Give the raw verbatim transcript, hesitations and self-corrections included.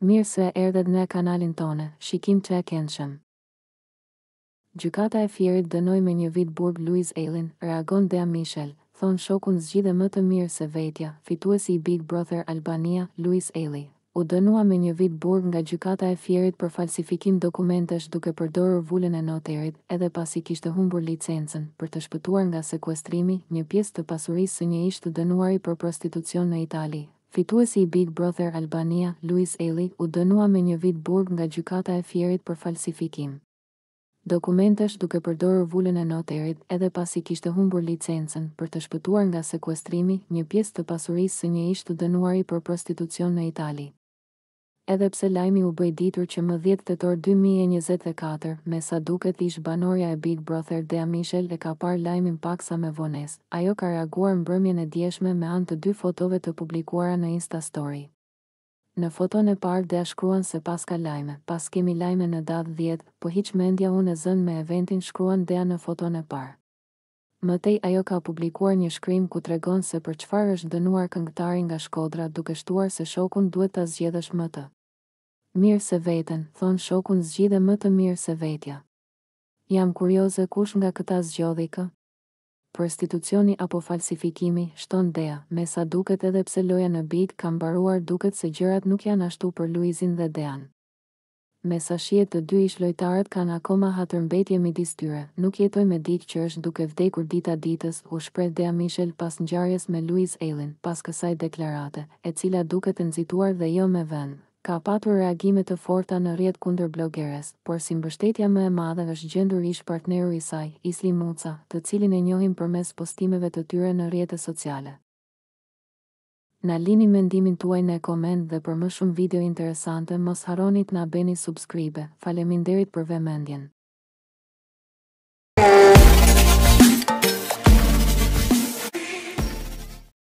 Mirë se erdhet në kanalin tonë, shikim të e këndshëm. Gjykata e Fierit dënoi me një vit burg Luizin, reagon Dea Mishel, thon shokun zgjidhe më të mirë se vetja, fituesi i Big Brother Albania, Luizin. U dënua me një vit burg nga gjykata e Fierit për falsifikim dokumentesh duke përdorur vulën e noterit, edhe pasi kishte humbur licencën për të shpëtuar nga sekuestrimi një pjesë të pasurisë së një ish të dënuari për prostitucion në Itali. Fituesi i Big Brother Albania, Luizin, u dënua me një vit burg nga gjykata e Fierit për falsifikim dokumentesh duke përdorur vulën e noterit, edhe pasi kishte humbur licencën për të shpëtuar nga sekuestrimi një pjesë të pasurisë së një ish të dënuari për prostitucion në Itali. Edhe pse lajmi u bë ditur që më dhjetë tetor dy mijë e njëzet e katër, me sa duket ish banorja e Big Brother Dea Mishel e ka parë lajmin paksa me vonesë, ajo ka reaguar mbrëmjen e djeshme me anë të dy fotove të publikuara në Insta Story. Në foton e parë Dea shkruan se pas ka lajme, pas kemi lajme në datë dhjetë, po hiq mendja unë e zën me eventin, shkruan Dea në foton e parë. Mëtej ajo ka publikuar një shkrim ku tregon se për çfarë është dënuar këngëtari nga Shkodra, duke shtuar se shokun duhet ta zgjedhësh më të mirë se veten, thon shokun zgjidhe më të mirë se vetja. Jam kurioze kush nga këta zgjodhi kë? Prostitucioni apo falsifikimi, shton Dea, me sa duket edhe pse loja në Big ka mbaruar, duket se gjërat nuk janë ashtu për Luizin dhe Dean. Me sa shihet të dy ish lojtarët kanë akoma hatërmbetje midis tyre, nuk jetoj me dikë që është duke vdekur dita ditës, u shpreh Dea Mishel pas ngjarjes me Luizin, pas kësaj deklarate, e cila duket e nxituar dhe jo me vend. Ka patur reagime të forta në rrjet kundër blogeres, por si mbështetja më e madhe është gjendur ish partneru i saj, Isli Muca, të cilin e njohim përmes postimeve të tyre në rrjetet sociale. Na lini mendimin tuaj në koment dhe për më shumë video interesante mos harroni të na bëni subscribe. Faleminderit për vëmendjen.